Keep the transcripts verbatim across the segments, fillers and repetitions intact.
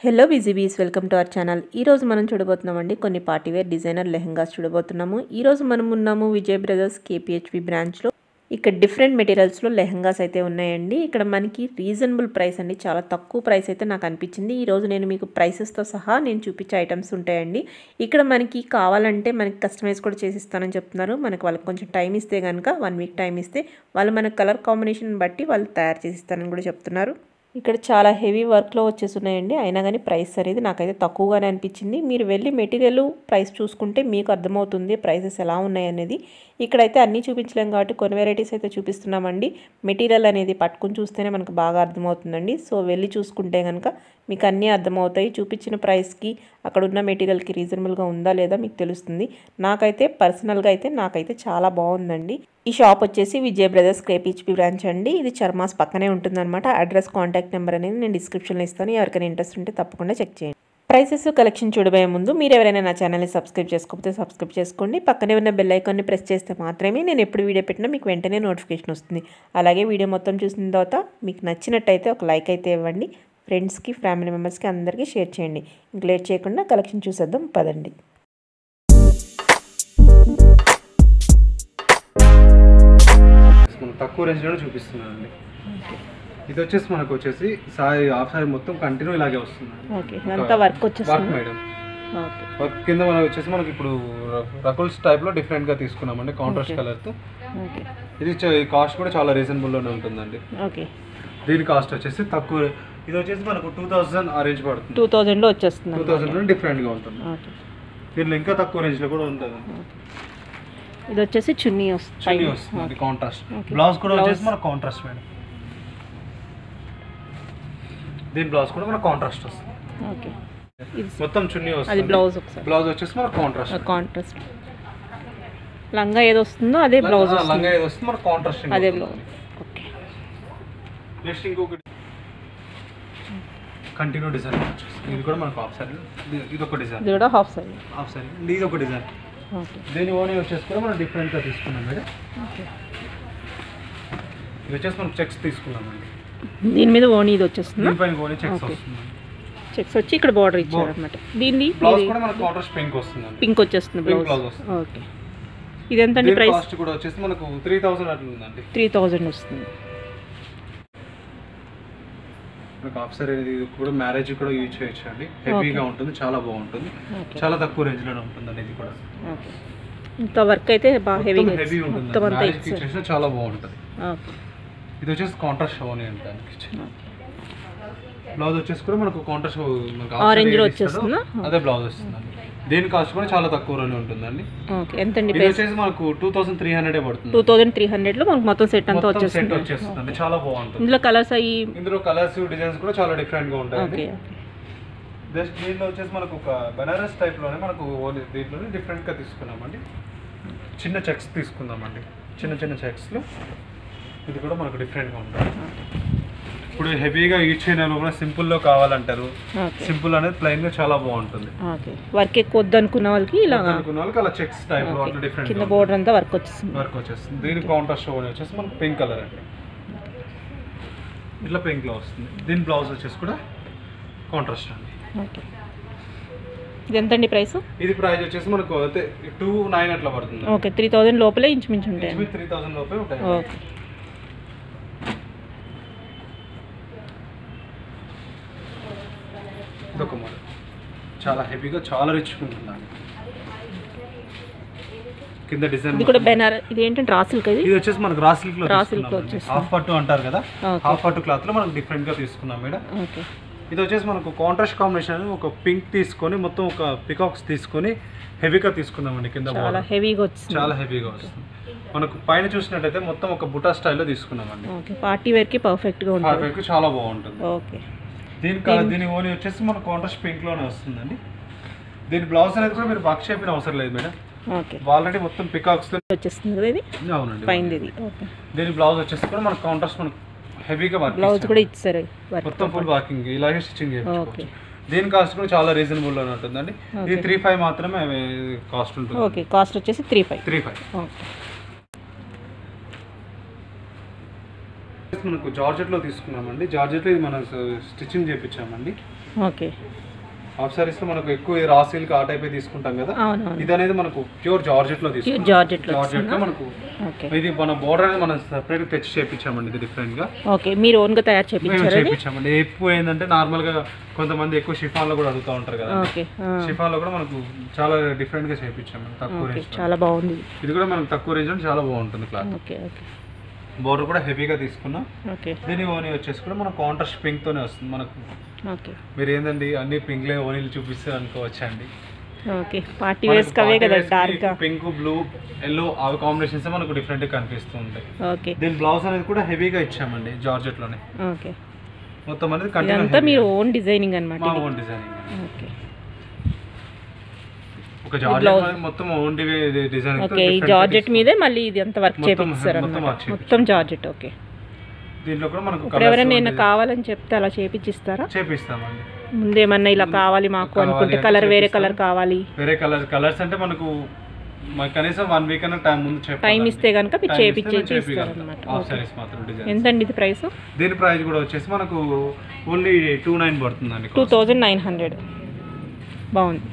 Hello విజీబీస్ welcome to our channel. ఈరోజు మనం చూడబోతున్నామండి కొన్ని పార్టీవేర్ డిజైనర్ లెహంగాస్ చూడబోతున్నాము. ఈరోజు మనం ఉన్నాము విజయ్ బ్రదర్స్ కేపీహెచ్బి బ్రాంచ్లో. ఇక్కడ డిఫరెంట్ మెటీరియల్స్లో లెహంగాస్ అయితే ఉన్నాయండి. ఇక్కడ మనకి రీజనబుల్ ప్రైస్ అండి, చాలా తక్కువ ప్రైస్ అయితే నాకు అనిపించింది. ఈరోజు నేను మీకు ప్రైసెస్తో సహా నేను చూపించే ఐటమ్స్ ఉంటాయండి. ఇక్కడ మనకి కావాలంటే మనకి కస్టమైజ్ కూడా చేసిస్తానని చెప్తున్నారు. మనకి వాళ్ళకి కొంచెం టైం ఇస్తే కనుక వన్ వీక్ టైం ఇస్తే వాళ్ళు మనకు కలర్ కాంబినేషన్ బట్టి వాళ్ళు తయారు చేసిస్తానని కూడా చెప్తున్నారు. ఇక్కడ చాలా హెవీ వర్క్లో వచ్చేస్తున్నాయండి, అయినా కానీ ప్రైస్ అనేది నాకైతే తక్కువగానే అనిపించింది. మీరు వెళ్ళి మెటీరియల్ ప్రైస్ చూసుకుంటే మీకు అర్థమవుతుంది ప్రైసెస్ ఎలా ఉన్నాయి అనేది. ఇక్కడైతే అన్నీ చూపించలేం కాబట్టి కొన్ని వెరైటీస్ అయితే చూపిస్తున్నామండి. మెటీరియల్ అనేది పట్టుకుని చూస్తేనే మనకు బాగా అర్థమవుతుందండి. సో వెళ్ళి చూసుకుంటే కనుక మీకు అన్నీ అర్థమవుతాయి. చూపించిన ప్రైస్కి అక్కడ ఉన్న మెటీరియల్కి రీజనబుల్గా ఉందా లేదా మీకు తెలుస్తుంది. నాకైతే పర్సనల్గా అయితే నాకైతే చాలా బాగుందండి. ఈ షాప్ వచ్చేసి విజయ్ బ్రదర్స్ కేపీహెచ్బి బ్రాంచ్ అండి. ఇది చర్మాస్ పక్కనే ఉంటుందన్నమాట. అడ్రస్ కాంటాక్ట్ నెంబర్ అనేది నేను డిస్క్రిప్షన్లో ఇస్తాను. ఎవరికైనా ఇంట్రెస్ట్ ఉంటే తప్పకుండా చెక్ చేయండి. ప్రైసెస్ కలెక్షన్ చూడబోయే ముందు మీరు ఎవరైనా నా ఛానల్ని సబ్స్క్రైబ్ చేసుకోకపోతే సబ్స్క్రైబ్ చేసుకోండి. పక్కనే ఉన్న బెల్ ఐకాన్ని ప్రెస్ చేస్తే మాత్రమే నేను ఎప్పుడు వీడియో పెట్టినా మీకు వెంటనే నోటిఫికేషన్ వస్తుంది. అలాగే వీడియో మొత్తం చూసిన తర్వాత మీకు నచ్చినట్టయితే ఒక లైక్ అయితే ఇవ్వండి. ఫ్రెండ్స్కి ఫ్యామిలీ మెంబర్స్కి అందరికీ షేర్ చేయండి. ఇంక లేట్ చేయకుండా కలెక్షన్ చూసేద్దాం పదండి. తక్కువ రేంజ్లో చూపిస్తున్నానండి. ఇది వచ్చేసి మనకు వచ్చేసి సారీ హాఫ్ సారీ మొత్తం కంటిన్యూ ఇలాగే వస్తుంది. ఓకే, అంతా వర్క్ వచ్చేస్తుంది మేడం. వర్క్ కింద మనకు వచ్చేసి మనకి ఇప్పుడు రకుల్స్ టైప్లో డిఫరెంట్గా తీసుకున్నామండి, కాంట్రాస్ట్ కలర్తో. ఇది కాస్ట్ కూడా చాలా రీజనబుల్లోనే ఉంటుందండి. ఓకే, దీని కాస్ట్ వచ్చేసి తక్కువ. ఇది వచ్చేసి మనకు టూ థౌసండ్ ఆ రేంజ్ పడుతుంది. టూ థౌసండ్లో వచ్చేస్తుంది. టూ థౌసండ్లో డిఫరెంట్గా ఉంటుంది. దీనిలో ఇంకా తక్కువ రేంజ్లో కూడా ఉంటుంది. ఇది వచ్చేసి చున్నీ వస్తుంది, వస్తుంది కాంట్రాస్ట్. బ్లౌజ్ కూడా వచ్చేసి మన కాంట్రాస్ట్ మేడం. దీని బ్లౌజ్ కూడా మన కాంట్రాస్ట్ వస్తుంది. ఓకే, మొత్తం చున్నీ వస్తుంది. అది బ్లౌజ్ ఒకసారి బ్లౌజ్ వచ్చేసి మన కాంట్రాస్ట్. కాంట్రాస్ట్ లంగా ఏది వస్తుందో అదే బ్లౌజ్. లంగా ఏది వస్తుంది మన కాంట్రాస్ట్ అదే బ్లౌజ్. ఓకే, నెక్స్ట్ ఇంకొకటి కంటిన్యూ డిజైన్ వచ్చేసి ఇది కూడా మనకు హాఫ్ సారీ. ఇది ఒక డిజైన్, ఇది కూడా హాఫ్ సారీ. హాఫ్ సారీ ఇది ఒక డిజైన్. ఓకే, దీని ఓనీ వచ్చేసి కూడా మనం డిఫరెంట్గా తీసుకున్నాం మేడం. ఓకే, ఇది వచ్చేసి మనం చెక్స్ తీసుకున్నామండి. దీని మీద ఓనీ ఇది వచ్చేస్తుంది. దీనిపైన ఓనీ చెక్స్ వస్తుంది. చెక్స్ వచ్చి ఇక్కడ బార్డర్ ఇచ్చారు అన్నమాట. దీన్ని బ్లౌజ్ కూడా మనకు కాంట్రాస్ట్ పింక్ వస్తుంది. పింక్ వచ్చేస్తుంది బ్లౌజ్. ఓకే, ఇది ఎంత అండి ప్రైస్? కాస్ట్ కూడా వచ్చేసి మనకు త్రీ థౌసండ్ అట్లా ఉందండి. త్రీ థౌసండ్ వస్తుంది. మనకు హాఫ్ సారీ ఇది కూడా మ్యారేజ్ కూడా యూజ్ చేయొచ్చు అండి. హెవీగా ఉంటుంది, చాలా బాగుంటుంది, చాలా తక్కువ రేంజ్లోనే ఉంటుందండి. ఇది కూడా ఇంత వర్క్ అయితే బాగా హెవీగా హెవీ ఉంటుంది, చాలా బాగుంటుంది. ఓకే, ఇది వచ్చేసి కాంట్రాస్ట్ ఓనీ అంటే. బ్లౌజ్ వచ్చేసి కూడా మనకు కాంట్రాస్ట్ ఆరెంజ్ లో వచ్చేస్తుంది, అదే బ్లౌజ్ వస్తుందండి. దీని కాస్ట్ కూడా చాలా తక్కువలోనే ఉంటుందండి. ఓకే, ఎంత అండి? ఇది వచ్చేసి మనకు టూ థౌసండ్ త్రీ హండ్రెడ్ పడుతుంది. టూ థౌసండ్ త్రీ హండ్రెడ్ లో మనకు మొత్తం సెట్ అంతా వచ్చేస్తుంది. వచ్చేస్తుంది, చాలా బాగుంటుంది. ఇందులో కలర్స్ అయ్యి ఇందులో కలర్స్ డిజైన్స్ కూడా చాలా డిఫరెంట్ గా ఉంటాయి. జస్ట్ దీంట్లో వచ్చేసి మనకు ఒక బనారస్ టైప్ లోనే మనకు దీంట్లోనే డిఫరెంట్ గా తీసుకున్నామండి. చిన్న చెక్స్ తీసుకుందామండి, చిన్న చిన్న చెక్స్ లో. ఇది కూడా మనకు డిఫరెంట్ గా ఉంటుంది. ఇప్పుడు హెవీగా యూజ్ చేయడం కూడా సింపుల్ లో కావాలంటారు. సింపుల్ అనేది ప్లెయిన్ గా చాలా బాగుంటుంది. వర్క్ ఎక్కువ వద్దు అనుకున్న వాళ్ళకి ఇలా అనుకున్న వాళ్ళకి అలా చెక్స్ టైప్ లో అట్లా డిఫరెంట్ కింద బోర్డర్ అంతా వర్క్ వచ్చేస్తుంది. వర్క్ వచ్చేస్తుంది. దీని కాంట్రాస్ట్ వచ్చేసి మనకు పింక్ కలర్ అండి, ఇట్లా పింక్ లో వస్తుంది. దీని బ్లౌజ్ వచ్చేసి కూడా కాంట్రాస్ట్ అండి. ఓకే, ఇది ఎంత అండి ప్రైస్? ఇది ప్రైస్ వచ్చేసి మనకు అయితే టూ నైన్ అట్లా పడుతుంది. ఓకే, త్రీ థౌసండ్ లోపలే ఇంచుమించు ఉంటాయి. త్రీ థౌసండ్ లోపే ఉంటాయి. ఓకే, ఇదొక మోడల్ చాలా హెవీగా చాలా రిచ్ ఉంటుంది. కింద డిజైన్ ఇది కూడా బెనారస్. ఇది ఏంటంటే రా సిల్క్. ఇది ఇది వచ్చేసి మనకు రా సిల్క్ లో, రా సిల్క్ లో వచ్చేసి హాఫ్ పట్టు అంటారు కదా, హాఫ్ పట్టు క్లాత్ లో మనం డిఫరెంట్ గా తీసుకున్నాం మేడం. ఓకే, ఇది వచ్చేసి మనకు కాంట్రాస్ట్ కాంబినేషన్ అని ఒక పింక్ తీసుకొని మొత్తం ఒక పికాక్స్ తీసుకొని హెవీగా తీసుకున్నామండి. కింద చాలా హెవీగా వచ్చింది, చాలా హెవీగా వస్తుంది. మనకు పైన చూసినట్టయితే మొత్తం ఒక బుటా స్టైల్లో తీసుకున్నామండి. ఓకే, పార్టీ వేర్ కి పర్ఫెక్ట్ గా ఉంటుంది. పార్టీ వేర్ కి చాలా బాగుంటుంది. ఓకే, దీని కలర్ దీని ఓనీ వచ్చేసి మన కాంట్రాస్ట్ పింక్ లోనే వస్తుందండి. దీని బ్లౌజ్ అనేది కూడా మీరు వర్క్ చేయని అవసరం లేదు మేడం. ఓకే, ఆల్రెడీ మొత్తం పికాక్స్ వచ్చేస్తుంది కదా ఇది. అవునండి, పైన ఇది. ఓకే, దీని బ్లౌజ్ వచ్చేసి కూడా మన కాంట్రాస్ట్ మనకు హెవీగా వర్క్, బ్లౌజ్ కూడా ఇచ్చారు మొత్తం ఫుల్ వర్కింగ్ ఇలాగే స్టిచ్చింగ్ చేసుకోవచ్చు. దీని కాస్ట్ కూడా చాలా రీజనబుల్ లోనే ఉంటుందండి. ఇది త్రీ ఫైవ్ మాత్రమే కాస్ట్ ఉంటుంది. ఓకే, కాస్ట్ వచ్చేసి త్రీ ఫైవ్ త్రీ ఫైవ్ మనకు జార్జెట్లో తీసుకున్నామండి. జార్జెట్లో ఇది మనం స్టిచ్చింగ్ చేయించామండి. ఓకే. హాఫ్ సారీస్ లో మనకు ఎక్కువ రా సిల్క్ ఆ టైప్ తీసుకుంటాం కదా, ఇది అనేది మనకు ప్యూర్ జార్జెట్ లో తీసుకుంటాం. జార్జెట్ లో జార్జెట్ లో మనకు ఇది మన బోర్డర్ అనేది మనం సెపరేట్ తెచ్చి చేపించామండి. ఇది డిఫరెంట్ గా ఓకే, మీరు ఓన్ గా తయారు చేపించారు? చేపించామండి. ఎక్కువ ఏంటంటే నార్మల్ గా కొంతమంది ఎక్కువ షిఫాన్ లో కూడా అడుగుతూ ఉంటారు కదా, షిఫాన్ లో కూడా మనకు చాలా డిఫరెంట్ గా చేపించామండి. తక్కువ రేంజ్, చాలా బాగుంది. ఇది కూడా మనకు తక్కువ రేంజ్ లో చాలా బాగుంటుంది క్లాత్. Okay okay. బోర్డర్ కూడా హెవీగా తీసుకున్నాం. ఓకే. దీని ఓనీ వచ్చేసి కూడా మన కాంట్రాస్ట్ పింక్ తోనే వస్తుంది మనకు. ఓకే. మీరు ఏందండి అన్ని పింక్లే ఓనీలు చూపిస్తారు అనుకోవచ్చండి. ఓకే, పార్టీ వేర్స్ కవే కదా డార్క్ గా పింక్ బ్లూ ఎల్లో ఆ కాంబినేషన్స్ మనకు డిఫరెంట్ గా కనిపిస్తూ ఉంటాయి. ఓకే. దీని బ్లౌజ్ అనేది కూడా హెవీగా ఇచ్చామండి జార్జెట్ లోనే. ఓకే. మొత్తం అనేది కంటిన్యూ అంతా మీ ఓన్ డిజైనింగ్ అన్నమాట. మా ఓన్ డిజైనింగ్. ఓకే. ఒక జార్జెట్ మొత్తం ఓన్ డిజైన్. ఓకే, ఈ జార్జెట్ మీదే మళ్ళీ ఇది అంత వర్క్ చేపిస్తారు అన్నమాట. మొత్తం జార్జెట్. ఓకే. దీంట్లో కూడా మనకు ఎవరైనా నేను కావాలని చెప్తే అలా చేపిచ్చిస్తారా? చేపిస్తామండి. ముందేమన్నా ఇలా కావాలి మాకు అనుకుంటే కలర్ వేరే కలర్ కావాలి, వేరే కలర్ కలర్స్ అంటే మనకు కనీసం వన్ వీక్ అన్న టైం ముందు చెప్పాలి. టైం ఇస్తే కనుక మీరు చేపిచ్చేసి ఇస్తారన్నమాట. ఎంతండి ఇది ప్రైస్? దీని ప్రైస్ కూడా వచ్చేసి మనకు ఓన్లీ టూ నైన్ పడుతుందండి. Two thousand nine hundred. బాగుంది.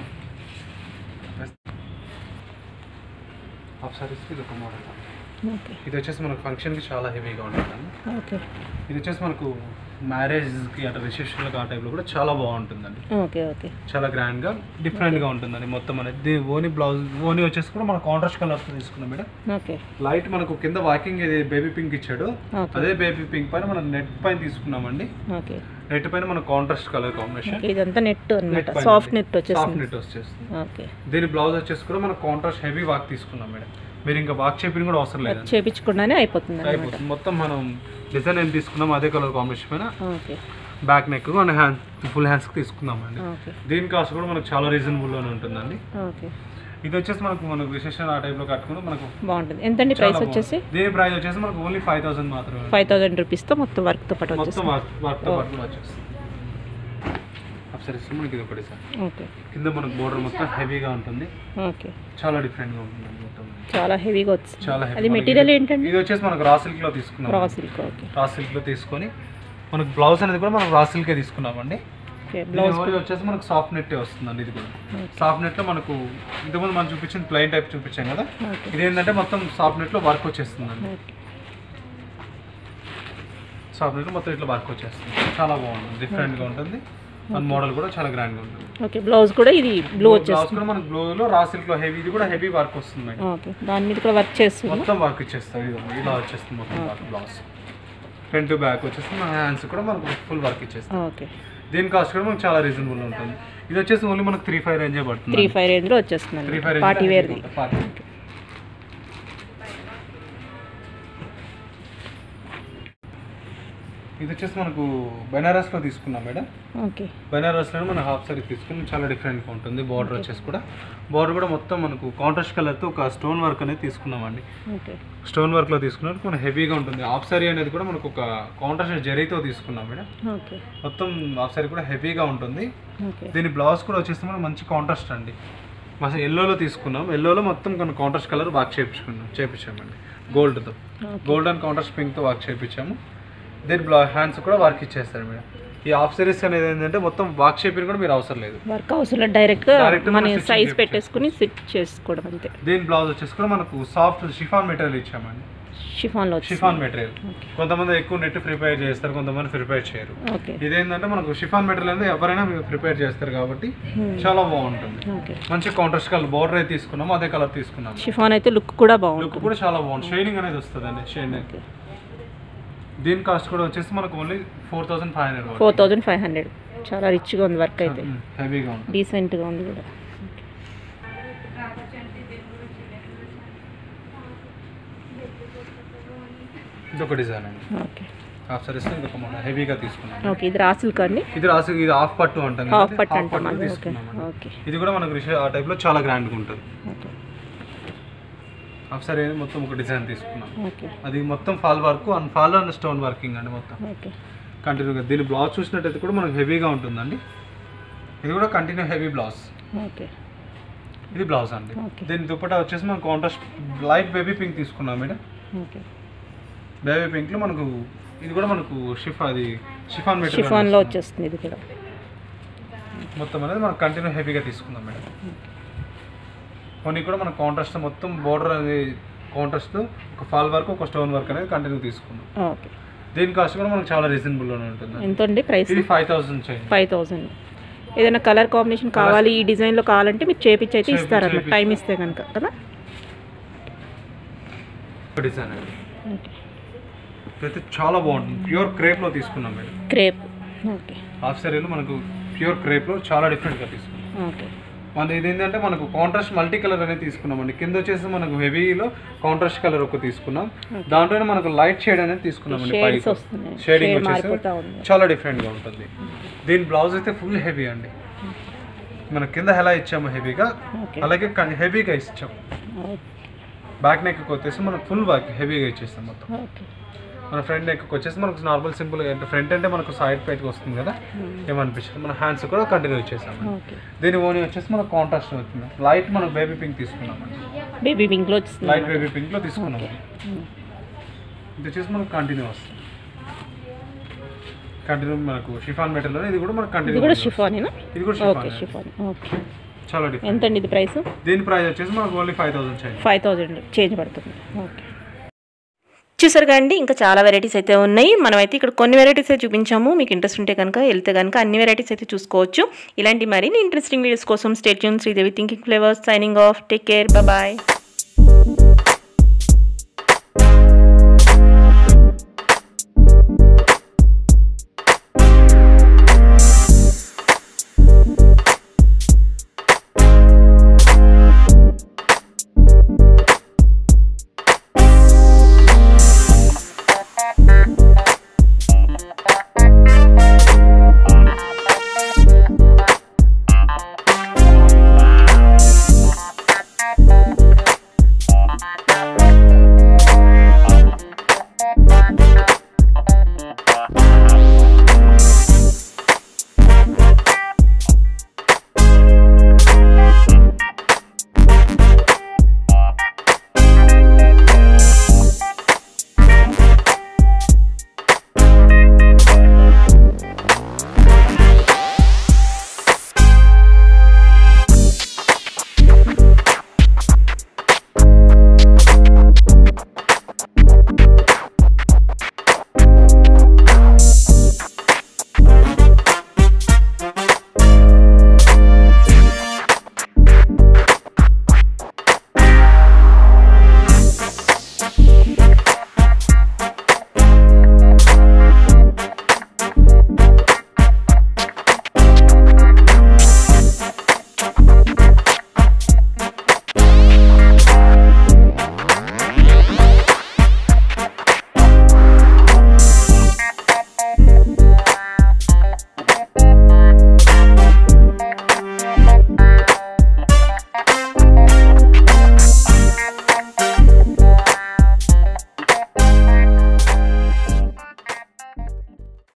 హాఫ్ సారీస్ ఇది ఒక మోడల్. ఇది వచ్చేసి మనకు ఫంక్షన్కి చాలా హెవీగా ఉంటుందండి. ఓకే. ఇది వచ్చేసి మనకు మ్యారేజ్కి అట్లా రిసెప్షన్లకు ఆ టైప్లో కూడా చాలా బాగుంటుందండి. Okay okay. చాలా గ్రాండ్గా డిఫరెంట్గా ఉంటుందండి మొత్తం అనేది. ఓనీ బ్లౌజ్ ఓనీ వచ్చేసి కూడా మన కాంట్రాస్ట్ కలర్స్ తీసుకున్నాం మేడం. ఓకే. లైట్ మనకు కింద వాకింగ్ బేబీ పింక్ ఇచ్చాడు, అదే బేబీ పింక్ పైన మనం నెట్ పైన తీసుకున్నామండి. ఓకే. నెట్ పైన మన కాంట్రాస్ట్ కలర్ కాంబినేషన్. ఇదంతా నెట్ అన్నమాట, సాఫ్ట్ నెట్ వచ్చేసి. సాఫ్ట్ నెట్ వచ్చేస్తుంది. ఓకే. దీని బ్లౌజ్ వచ్చేసి కూడా మన కాంట్రాస్ట్ హెవీ వాక్ తీసుకున్నాం మేడం. మీరు ఇంకా వాక్ చేపిన కూడా అవసరం లేదు, చేపించకుండానే అయిపోతుంది. అయిపోతుంది మొత్తం. మనం డిజైన్ ఏం తీసుకున్నాం అదే కలర్ కాంబినేషన్ పైన. Okay. Back neck and hand full hands తీసుకున్నామండి. దీని కాస్ట్ కూడా మనకు చాలా రీజనబుల్లోనే ఉంటుందండి. ఓకే. ఇది వచ్చేసి మనకు మనకు విశేషణ ఆ టైప్లో కట్టుకుని మనకు బాగుంటుంది. ఎంతండి ప్రైస్ వచ్చేసి? దీని ప్రైస్ వచ్చేసి మనకు ఓన్లీ ఫైవ్ థౌసండ్ మాత్రమే. ఫైవ్ థౌసండ్ రూపీస్తో మొత్తం వర్క్తో పాటు మొత్తం వర్క్తో పాటు కూడా వచ్చేస్తుంది. అప్సరీస్ మనకి ఇది ఒకటి సార్. ఓకే. కింద మనకు బోర్డర్ మొత్తం హెవీగా ఉంటుంది. ఓకే. చాలా డిఫరెంట్గా ఉంటుంది మొత్తం, చాలా హెవీగా వచ్చింది. చాలా అది మెటీరియల్ ఏంటండి? ఇది వచ్చేసి మనకు రా సిల్క్లో తీసుకున్నాం. Raw silk. ఓకే. రా సిల్క్లో తీసుకొని మనకు బ్లౌజ్ అనేది కూడా మనం రా సిల్కే తీసుకున్నామండి. బ్లౌజ్ వచ్చేసి మనకు సాఫ్ట్ నెట్ వస్తుందండి. ఇది కూడా సాఫ్ట్ నెట్ లో మనకు ఇంతకుముందు మనం చూపించింది ప్లెయిన్ టైప్ చూపించాం కదా, ఇది ఏంటంటే మొత్తం సాఫ్ట్ నెట్ లో వర్క్ వచ్చేస్తుందండి. సాఫ్ట్ నెట్ లో మొత్తం ఇట్లా వర్క్ వచ్చేస్తుంది. చాలా బాగుంటుంది, డిఫరెంట్ గా ఉంటుంది. మన మోడల్ కూడా చాలా గ్రాండ్ గా ఉంటుంది. ఓకే. బ్లౌజ్ కూడా ఇది బ్లూ వచ్చేస్తుంది. బ్లౌజ్ కూడా మనకు బ్లూ లో రా సిల్క్ లో హెవీ, ఇది కూడా హెవీ వర్క్ వస్తుంది. ఓకే. దాని మీద కూడా వర్క్ చేస్తుంది, మొత్తం వర్క్ ఇచ్చేస్తుంది. ఇది ఇలా వచ్చేస్తుంది మొత్తం బ్లౌజ్. ఫ్రంట్ టు బ్యాక్ వచ్చేస్తుంది. మన హ్యాండ్స్ కూడా మనకు ఫుల్ వర్క్ ఇచ్చేస్తుంది. ఓకే. దీని కాస్ట్ కూడా మనకు చాలా రీజనబుల్ ఉంటుంది. ఇది వచ్చేసి ఓన్లీ మనకు త్రీ ఫైవ్ రేంజ్ పడుతుంది. త్రీ ఫైవ్ రేంజ్ లో వచ్చేస్తుంది. Three five party wear. ఇది వచ్చేసి మనకు బెనారస్ లో తీసుకున్నాం మేడం. ఓకే. బెనారస్ లో మన హాఫ్ సారీ తీసుకుని చాలా డిఫరెంట్ గా ఉంటుంది. బార్డర్ వచ్చేసి కూడా బార్డర్ కూడా మొత్తం మనకు కాంట్రాస్ట్ కలర్ తో ఒక స్టోన్ వర్క్ అనేది తీసుకున్నామండి. ఓకే. స్టోన్ వర్క్ లో తీసుకున్నప్పుడు మనకు హెవీగా ఉంటుంది. హాఫ్ సారీ అనేది కూడా మనకు ఒక కాంట్రాస్ట్ జరీతో తీసుకున్నాం మేడం. ఓకే. మొత్తం హాఫ్ సారీ కూడా హెవీగా ఉంటుంది. ఓకే. దీని బ్లౌజ్ కూడా వచ్చేసి మనం మంచి కాంట్రాస్ట్ అండి. మనం ఎల్లోలో తీసుకున్నాం. ఎల్లోలో మొత్తం కొన్ని కాంట్రాస్ట్ కలర్ వర్క్ చేయించుకున్నాం చేయించామండి గోల్డ్తో. గోల్డ్ అండ్ కాంట్రాస్ట్ పింక్తో వర్క్ చేయించాము. దీని బ్లా హ్యాండ్స్ కూడా వర్క్ ఇచ్చేస్తారు మేడం. ఈ హాఫ్ సారీస్ అనేది ఏంటంటే మొత్తం వర్క్ షేపింగ్ కూడా మీరు అవసరం లేదు, వర్క్ అవసరం లేదు. డైరెక్ట్గా మన సైజ్ పెట్టేసుకుని స్టిచ్ చేసుకోవడం అంతే. దీని బ్లౌజ్ వచ్చేసి కూడా మనకు సాఫ్ట్ షిఫాన్ మెటీరియల్ ఇచ్చామండి. షిఫాన్లో షిఫాన్ మెటీరియల్. కొంతమంది ఎక్కువ నెట్ ప్రిపేర్ చేస్తారు, కొంతమంది ప్రిపేర్ చేయరు. ఇదేంటంటే మనకు షిఫాన్ మెటీరియల్ అనేది ఎవరైనా ప్రిపేర్ చేస్తారు కాబట్టి చాలా బాగుంటుంది. మంచి కాంట్రాస్ట్ కలర్ బోర్డర్ అయితే తీసుకున్నాము, అదే కలర్ తీసుకున్నాము. షిఫాన్ అయితే లుక్ కూడా బాగుంది, లుక్ కూడా చాలా బాగుంది. షైనింగ్ అనేది వస్తుంది అండి. షైనింగ్. దీని కాస్ట్ కూడా వచ్చేసి మనకు only four thousand five hundred four thousand five hundred చాలా రిచ్గా ఉంది వర్క్ అయితే, హెవీగా ఉంది, డీసెంట్గా ఉంది కూడా. ఇదొక డిజైన్ అండి. ఓకే. హాఫ్ సారీస్ ఇంకొక మన హెవీగా తీసుకున్నాం. ఓకే. ఇది రాసిల్క్ అండి. ఇది రాసిల్క్. ఇది హాఫ్ పట్టు అంటాం, హాఫ్ పట్టు అంటాం. ఓకే. ఇది కూడా మనకు ఆ టైప్లో చాలా గ్రాండ్గా ఉంటుంది. హాఫ్ సారీ మొత్తం ఒక డిజైన్ తీసుకున్నాం. అది మొత్తం fall work and fall and stone working అండి మొత్తం కంటిన్యూగా. దీని బ్లౌజ్ చూసినట్టయితే కూడా మనకు హెవీగా ఉంటుందండి. ఇది కూడా కంటిన్యూ హెవీ బ్లౌజ్. ఓకే. ఇది బ్లౌజ్ అండి. దీని దుపట్టా వచ్చేసి మనం కాంట్రాస్ట్ లైట్ బేబీ పింక్ తీసుకున్నాం మేడం. ఓకే. బేబీ పింక్లో మనకు ఇది కూడా మనకు షిఫా అది షిఫాన్ మెటీరియల్ షిఫాన్లో వచ్చేస్తుంది. ఇది కూడా మొత్తం అనేది మనం కంటిన్యూ హెవీగా తీసుకుందాం మేడం. కొన్ని కూడా మన కాంట్రాస్ట్ మొత్తం బోర్డర్ అనేది కాంట్రాస్ట్ ఒక ఫాల్ వర్క్ ఒక స్టోన్ వర్క్ అనేది కంటిన్యూ తీసుకున్నాం. ఓకే. దీని కాస్ట్ కూడా మనకు చాలా రీజనబుల్గానే ఉంటుంది. ఎంత అండి ప్రైస్? ఇది ఫైవ్ థౌసండ్ చేయండి. Five thousand. ఏదైనా కలర్ కాంబినేషన్ కావాలి ఈ డిజైన్లో కావాలంటే మీరు చేపించి అయితే ఇస్తారన్నమాట టైం ఇస్తే కనుక కదా. డిజైన్ అండి అయితే చాలా బాగుంటుంది. ప్యూర్ క్రేప్లో తీసుకున్నాం మేడం. క్రేప్. ఓకే. హాఫ్ సారీలో మనకు ప్యూర్ క్రేప్లో చాలా డిఫరెంట్గా తీసుకున్నాం. ఓకే. మన ఇది ఏంటంటే మనకు కాంట్రాస్ట్ మల్టీ కలర్ అనేది తీసుకున్నామండి. కింద వచ్చేసి మనకు హెవీలో కాంట్రాస్ట్ కలర్ ఒక తీసుకున్నాం, దాంట్లోనే మనకు లైట్ షేడ్ అనేది తీసుకున్నామండి. షేడింగ్ వచ్చేసి చాలా డిఫరెంట్గా ఉంటుంది. దీని బ్లౌజ్ అయితే ఫుల్ హెవీ అండి. మన కింద ఎలా ఇచ్చాము హెవీగా అలాగే హెవీగా ఇచ్చాం. బ్యాక్ నెక్ వచ్చేసి మనకు ఫుల్ బ్యాక్ హెవీగా ఇచ్చేస్తాం మొత్తం. మన ఫ్రంట్ నెక్ వచ్చేసి మనకు నార్మల్ సింపుల్ అంటే ఫ్రంట్ అంటే మనకు సైడ్ పైకి వస్తుంది కదా ఏమనిపిస్తుంది. మన హ్యాండ్స్ కూడా కంటిన్యూ ఇచ్చేసాం. దీని ఓని వచ్చేసి మనకు కాంట్రాస్ట్ వచ్చింది. లైట్ మనం బేబీ పింక్ తీసుకున్నామండి. బేబీ పింక్ లో లైట్ బేబీ పింక్ లో తీసుకున్నాము. ఇది వచ్చేసి మనకు కంటిన్యూ వస్తుంది. కంటిన్యూ మనకు షిఫాన్ మెటీరియల్. ఇది కూడా మనకు కంటిన్యూ. ఇది కూడా షిఫానేనా? ఇది కూడా షిఫాన్. Okay chiffon. ఓకే. చాలా డిఫరెంట్. ఎంత అండి ఇది ప్రైస్? దీని ప్రైస్ వచ్చేసి మనకు only five thousand change. Five thousand change పడుతుంది. ఓకే. చూసారుగా అండి ఇంకా చాలా వెరైటీస్ అయితే ఉన్నాయి. మనమైతే ఇక్కడ కొన్ని వెరైటీస్ అయితే చూపించాము. మీకు ఇంట్రెస్ట్ ఉంటే కనుక వెళ్తే కనుక అన్ని వెరైటీస్ అయితే చూసుకోవచ్చు. ఇలాంటి మరిన్ని ఇంట్రెస్టింగ్ వీడియోస్ కోసం stay tune. Sridevi thinking flavours signing off. Take care. Bye.